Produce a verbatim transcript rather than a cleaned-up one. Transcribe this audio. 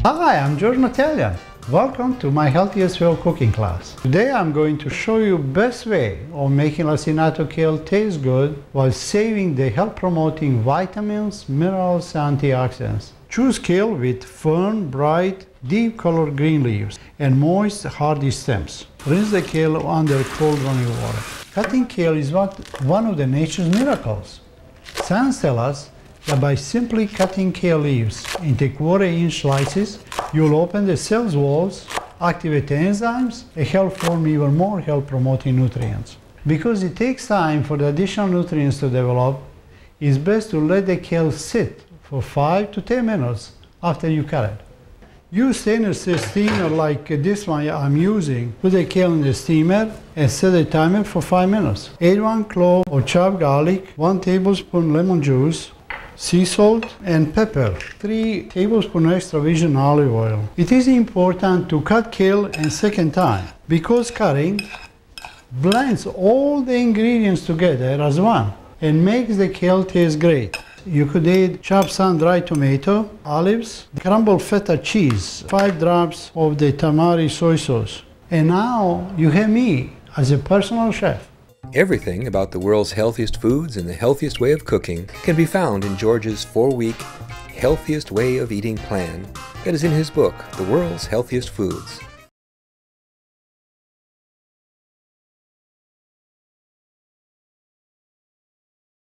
Hi, I'm George Mateljan. Welcome to my Healthiest Way of Cooking class. Today I'm going to show you best way of making lacinato kale taste good while saving the health-promoting vitamins, minerals, and antioxidants. Choose kale with firm, bright, deep colored green leaves and moist, hardy stems. Rinse the kale under cold running water. Cutting kale is what, one of the nature's miracles. Science tells us that by simply cutting kale leaves into quarter-inch slices, you'll open the cell's walls, activate the enzymes, and help form even more health-promoting nutrients. Because it takes time for the additional nutrients to develop, it's best to let the kale sit for five to ten minutes after you cut it. Use stainless steel steamer like this one I'm using. Put the kale in the steamer and set the timer for five minutes. Add one clove of chopped garlic, one tablespoon lemon juice, sea salt and pepper, three tablespoons extra virgin olive oil. It is important to cut kale a second time because cutting blends all the ingredients together as one and makes the kale taste great. You could add chopped sun-dried tomato, olives, crumbled feta cheese, five drops of the tamari soy sauce. And now you have me as a personal chef. Everything about the world's healthiest foods and the healthiest way of cooking can be found in George's four-week Healthiest Way of Eating plan that is in his book, The World's Healthiest Foods.